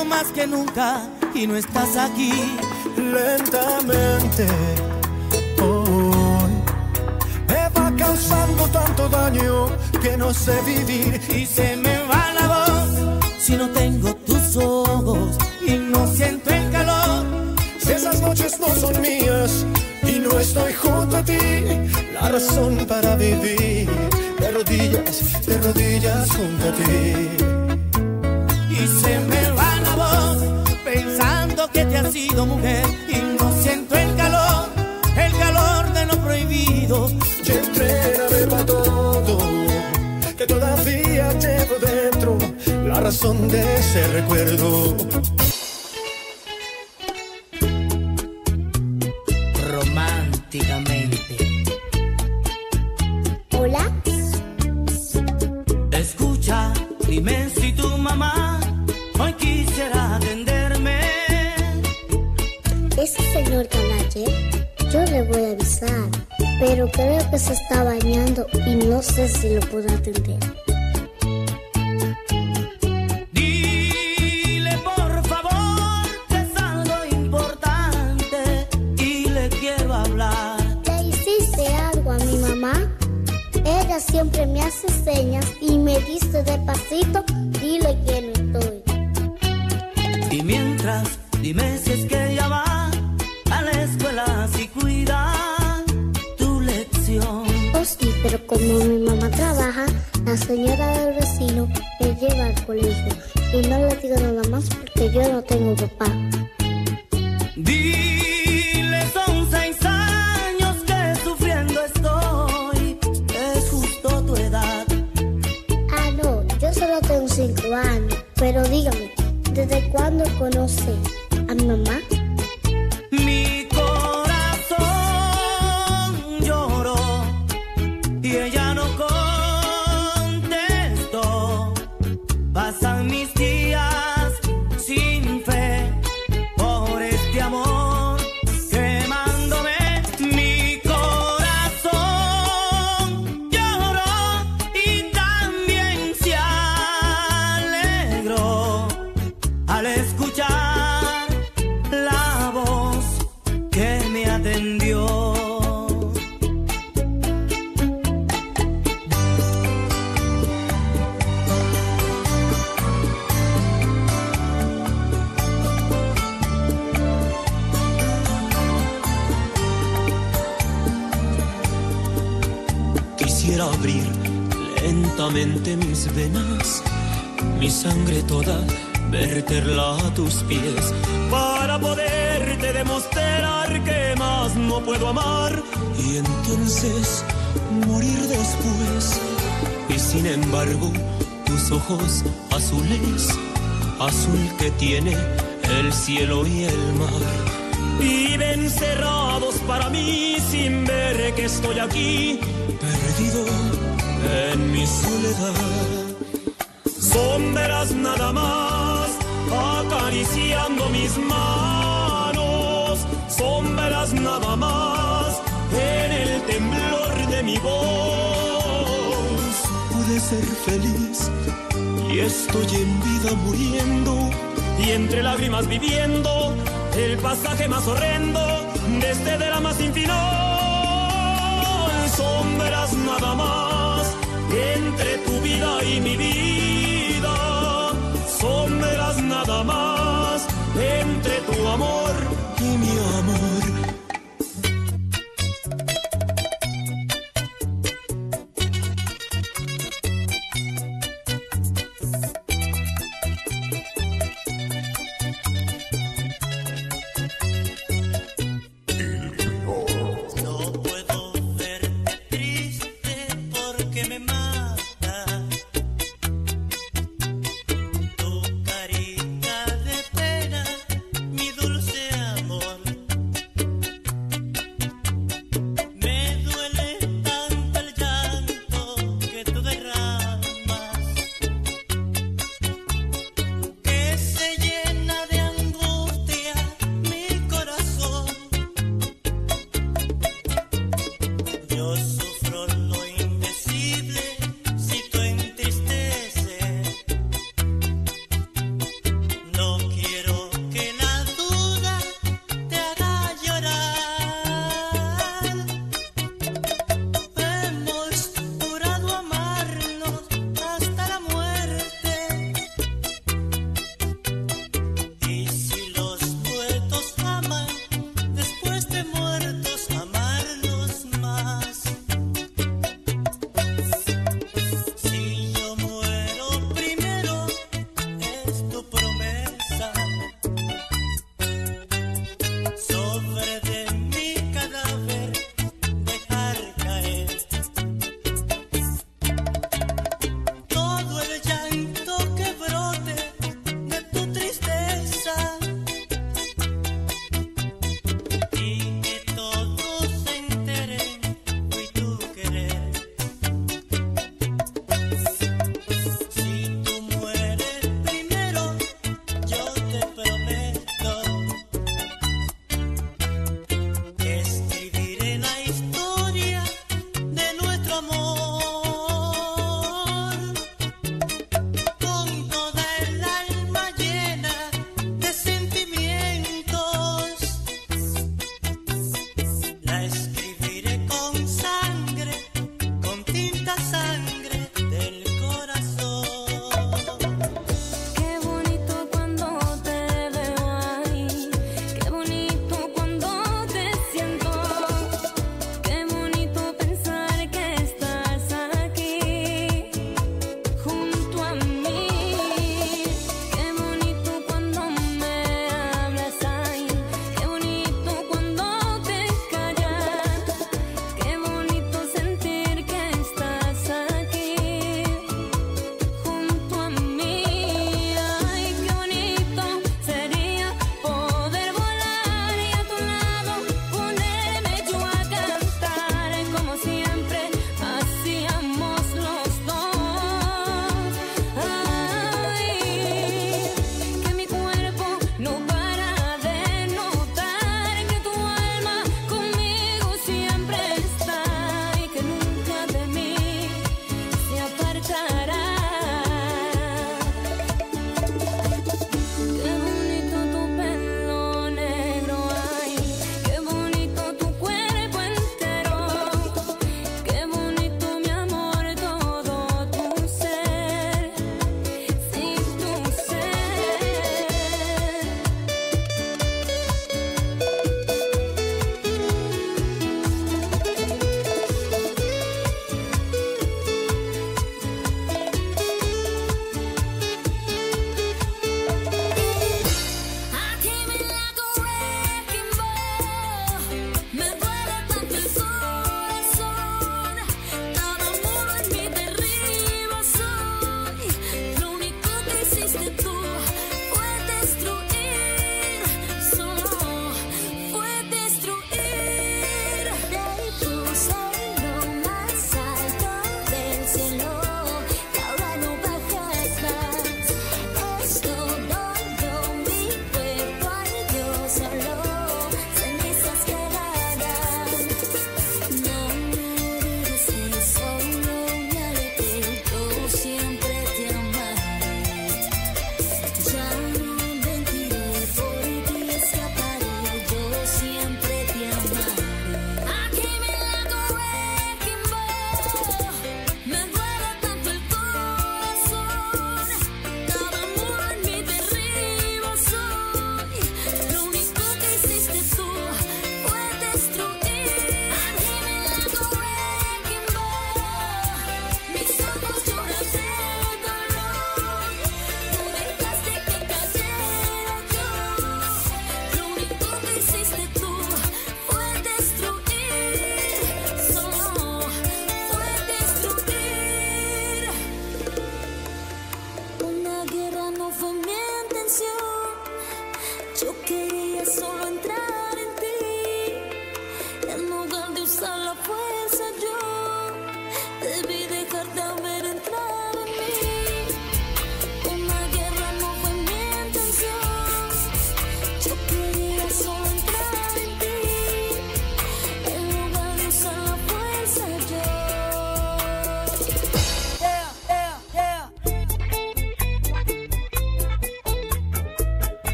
extraño más que nunca y no estás aquí. Lentamente hoy me va causando tanto daño que no sé vivir y se me va la voz si no tengo tus ojos y no siento el calor. Si esas noches no son mías y no estoy junto a ti, la razón para vivir de rodillas junto a ti. Y se me va la voz pensando que te has sido mujer y no siento el calor de lo prohibido. Y entrégame para todo, que todavía llevo dentro la razón de ese recuerdo. Románticamente. Hola. Escucha, dime si tu mamá hoy quisiera atenderme. Ese señor Calache, yo le voy a avisar, pero creo que se está bañando y no sé si lo puedo atender. Dile por favor que es algo importante y le quiero hablar. ¿Le hiciste algo a mi mamá? Ella siempre me hace señas y me dice despacito, dile que no estoy. Y mientras, dime si es que ella va a la escuela, si cuida tu lección. Oh sí, pero como mi mamá trabaja, la señora del vecino me lleva al colegio. Y no le digo nada más porque yo no tengo papá. Dile, son 6 años que sufriendo estoy, es justo tu edad. Ah, no, yo solo tengo 5 años. Pero dígame, ¿desde cuándo conoce a mi mamá? Mi corazón lloró y ella no contestó. Pasan mis días sin fe por este amor quemándome. Mi corazón lloró y también se alegró al escuchar la voz que me atendió. Quisiera abrir lentamente mis venas, mi sangre toda, verterla a tus pies, para poderte demostrar que más no puedo amar y entonces morir después. Y sin embargo, tus ojos azules, azul que tiene el cielo y el mar, viven cerrados para mí sin ver que estoy aquí, perdido en mi soledad. Sombras nada más acariciando mis manos, sombras nada más en el temblor de mi voz. Pude ser feliz y estoy en vida muriendo y entre lágrimas viviendo el pasaje más horrendo de este drama sin final. Sombras nada más entre tu vida y mi vida, sombras nada más entre tu amor y mi amor. No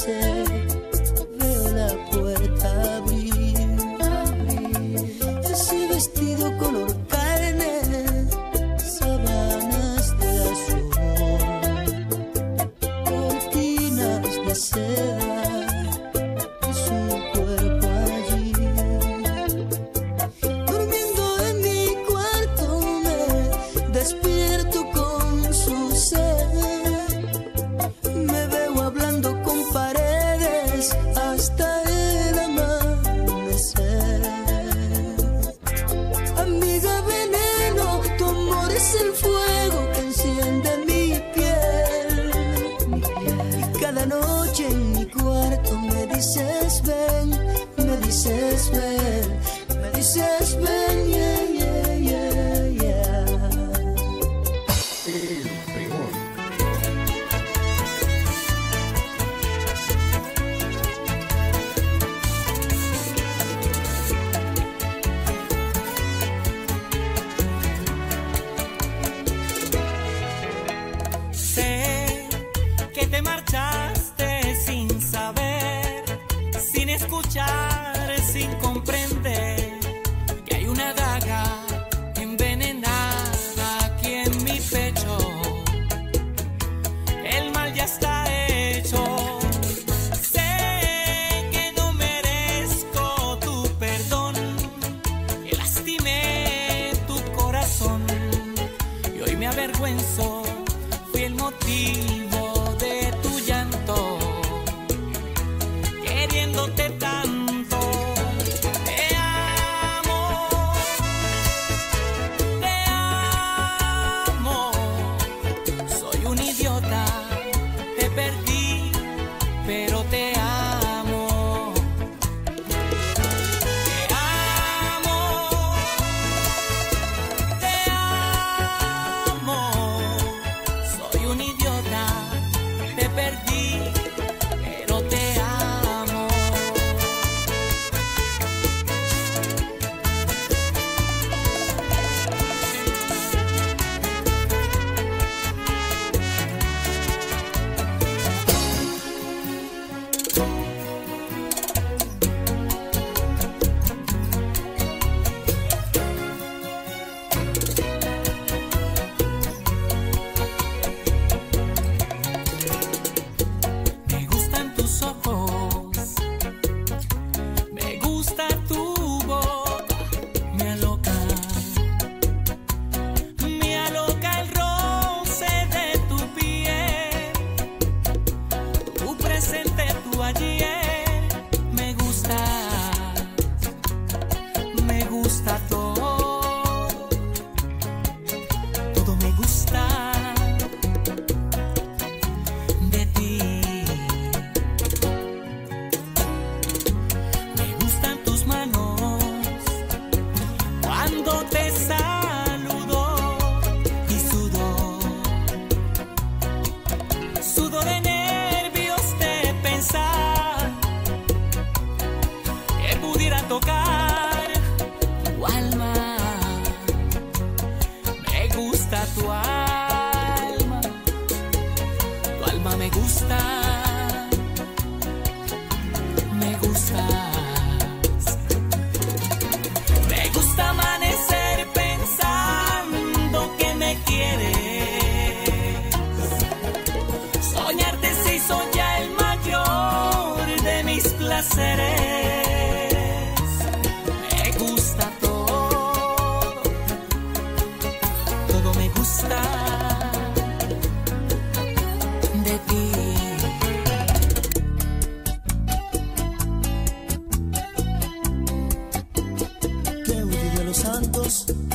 sé, veo la puerta abrir, ese vestido color carne, sábanas de azul, cortinas de seda, su cuerpo allí. Durmiendo en mi cuarto me despierto con su ser. Me veo hablando con paredes hasta el amanecer. Amiga veneno, tu amor es el fuego que enciende mi piel. Y cada noche en mi cuarto me dices ven, me dices ven, me dices ven, yeah, yeah, yeah, yeah. Sé que te marchaste sin saber, sin escuchar, sin comprender que hay una daga envenenada aquí en mi pecho. El mal ya está hecho. Sé que no merezco tu perdón, que lastimé tu corazón y hoy me avergüenzo. Fui el motivo de tu llanto, queriéndote tanto. Te amo, soy un idiota, te perdí, pero te amo. Te amo, soy un idiota, te perdí, pero te amo. Me gustan tus ojos, me gusta tu boca, me aloca el roce de tu piel, tu presente, tu ayer. Me gusta todo me gusta de ti. Me gustan tus manos cuando te saludo y sudo de nervios de pensar que pudiera tocar tu alma. Me gusta tu alma me gusta, me gustas. Me gusta amanecer pensando que me quieres, soñarte se hizo ya el mayor de mis placeres. Me gusta todo me gusta de ti. Claudio de los Santos,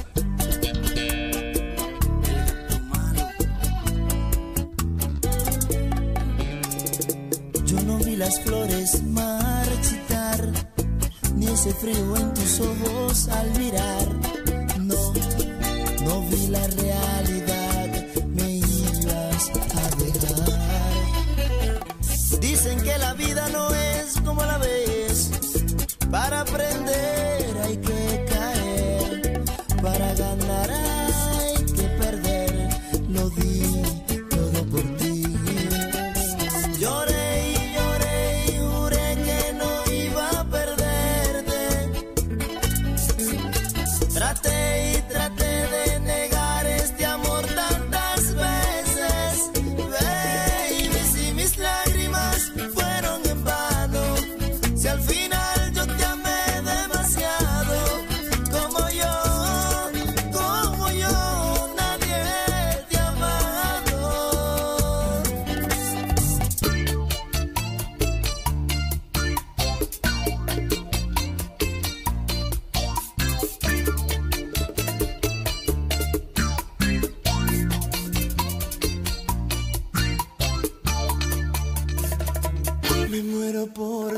yo no vi las flores marchitar, ni ese frío en tus ojos al mirar. No vi la realidad, me ibas a dejar. Dicen que la vida no es como la ves, para aprender hay que caer, para ganar hay que perder. Lo di todo por ti. Lloré y lloré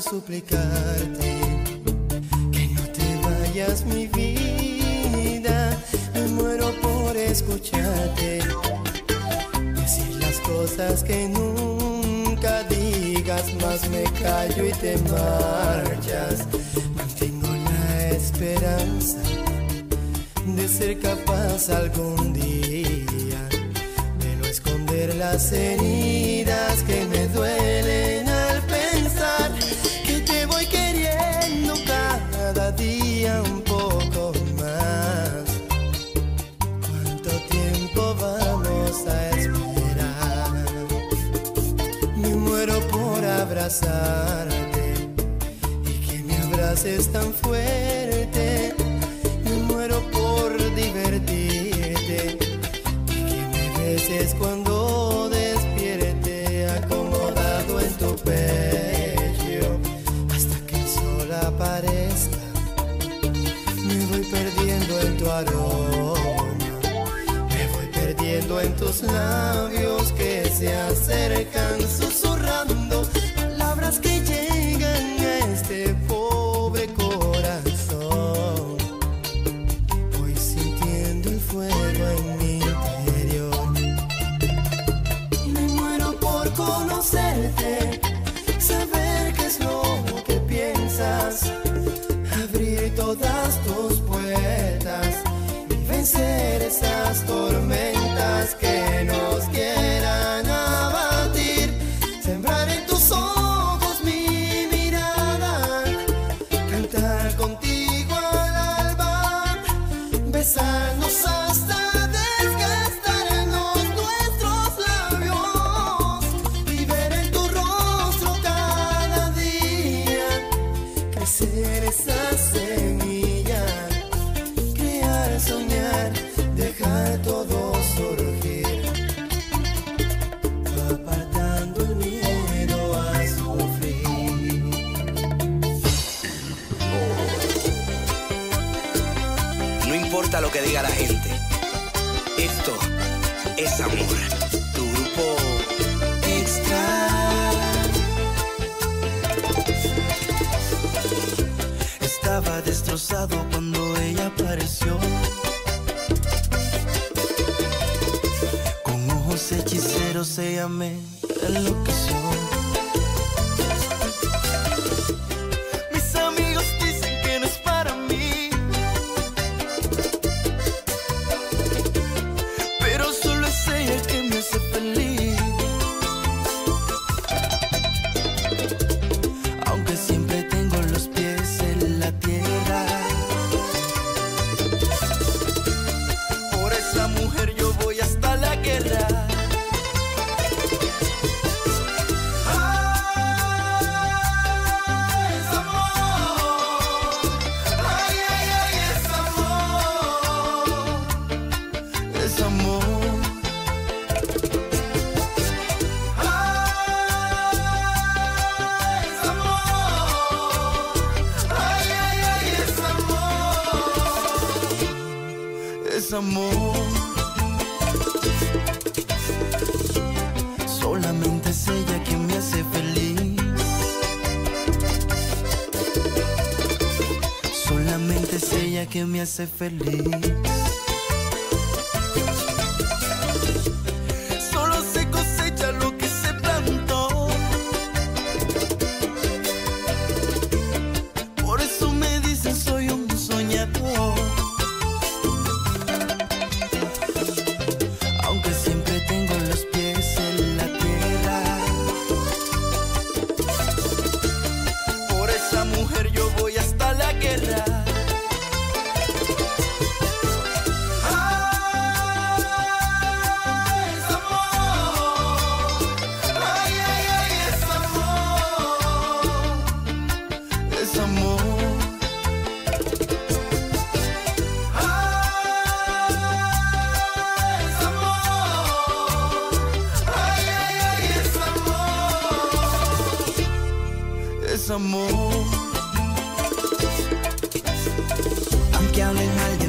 suplicarte que no te vayas, mi vida. Me muero por escucharte decir las cosas que nunca digas, más me callo y te marchas. Mantengo la esperanza de ser capaz algún día de no esconder las heridas que me duelen al pensar que te voy queriendo cada día un poco más. ¿Cuánto tiempo vamos a esperar? Me muero por abrazarte y que me abraces tan fuerte. Me muero por divertirte y que me beses cuando despierte, acomodado en tu pecho hasta que el sol aparezca. Me voy perdiendo en tu aroma, me voy perdiendo en tus labios que se acercan susurrando palabras que llegan a este pobre corazón. Voy sintiendo el fuego en mi interior. Me muero por conocerte, saber qué es lo que piensas, abrir todas tus puertas y vencer esas tormentas que nos quieran abatir. Sembrar en tus ojos mi mirada, cantar contigo al alba, besarnos hasta desgastarnos nuestros labios y ver en tu rostro cada día crecer esa semilla, crear, soñar, dejar todo surgir, apartando el miedo a sufrir. No importa lo que diga la gente, esto es amor. Tu grupo Extra. Estaba destrozado cuando ella apareció, con ojos hechiceros ella me enloqueció. Mis amigos dicen que no es para mí, pero solo es ella que me hace feliz. Aunque siempre tengo los pies en la tierra, por esa mujer yo voy hasta la guerra. Es amor, ay, ay, ay, es amor, es amor. Es amor, ay, ay, ay, es amor, es amor. Solamente es ella quien me hace feliz, solamente es ella que me hace feliz. Solo se cosecha lo que se plantó, por eso me dicen soy un soñador. Aunque siempre tengo los pies en la tierra, por esa mujer yo voy hasta la guerra. Es amor, ay, ay, ay, es amor, es amor. Es amor, ay, ay, ay, es amor, es amor. Aunque hablen mal